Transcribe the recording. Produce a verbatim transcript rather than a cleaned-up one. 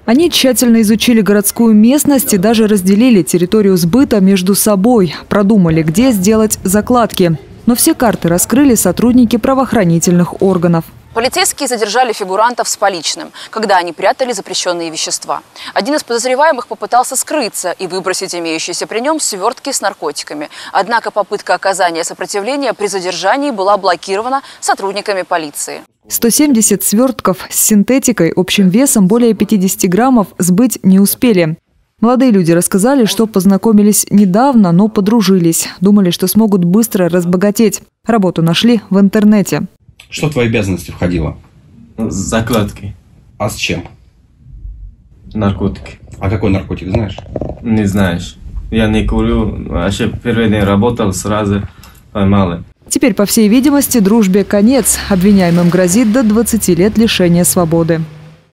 Они тщательно изучили городскую местность и даже разделили территорию сбыта между собой. Продумали, где сделать закладки. Но все карты раскрыли сотрудники правоохранительных органов. Полицейские задержали фигурантов с поличным, когда они прятали запрещенные вещества. Один из подозреваемых попытался скрыться и выбросить имеющиеся при нем свертки с наркотиками. Однако попытка оказания сопротивления при задержании была блокирована сотрудниками полиции. сто семьдесят свертков с синтетикой общим весом более пятидесяти граммов сбыть не успели. Молодые люди рассказали, что познакомились недавно, но подружились. Думали, что смогут быстро разбогатеть. Работу нашли в интернете. Что в твои обязанности входило? Закладки. А с чем? Наркотики. А какой наркотик, знаешь? Не знаешь. Я не курю. Вообще первый день работал, сразу поймали. Теперь, по всей видимости, дружбе конец. Обвиняемым грозит до двадцати лет лишения свободы.